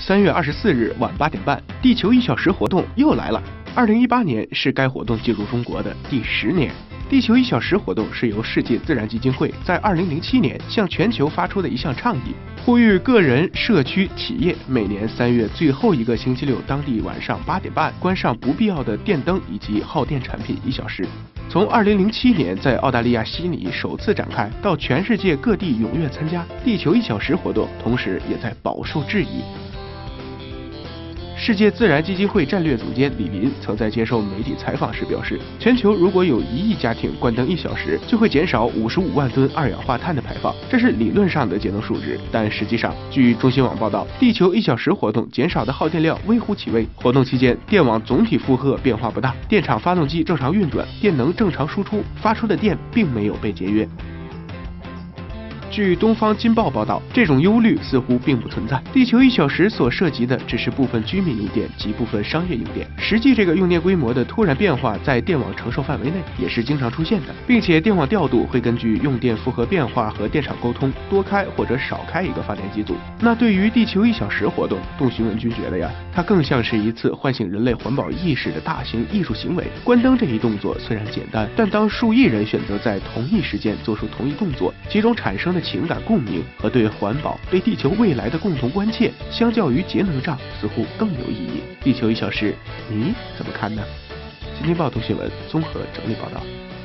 3月24日晚8点半，地球1小时活动又来了。2018年是该活动进入中国的第10年。地球1小时活动是由世界自然基金会在2007年向全球发出的一项倡议，呼吁个人、社区、企业每年3月最后一个星期六当地晚上8点半关上不必要的电灯以及耗电产品1小时。从2007年在澳大利亚悉尼首次展开，到全世界各地踊跃参加，地球1小时活动同时也在饱受质疑。世界自然基金会战略总监李林曾在接受媒体采访时表示，全球如果有1亿家庭关灯1小时，就会减少55万吨二氧化碳的排放，这是理论上的节能数值，但实际上，据中新网报道，地球1小时活动减少的耗电量微乎其微。活动期间，电网总体负荷变化不大，电厂发动机正常运转，电能正常输出，发出的电并没有被节约。据东方金报报道，这种忧虑似乎并不存在。地球1小时所涉及的只是部分居民用电及部分商业用电，实际这个用电规模的突然变化在电网承受范围内也是经常出现的，并且电网调度会根据用电负荷变化和电厂沟通，多开或者少开一个发电机组。那对于地球1小时活动，杜询文君觉得呀，它更像是一次唤醒人类环保意识的大型艺术行为。关灯这一动作虽然简单，但当数亿人选择在同一时间做出同一动作，其中产生的情感共鸣和对环保、对地球未来的共同关切，相较于节能账似乎更有意义。地球1小时，你怎么看呢？今天报读新闻综合整理报道。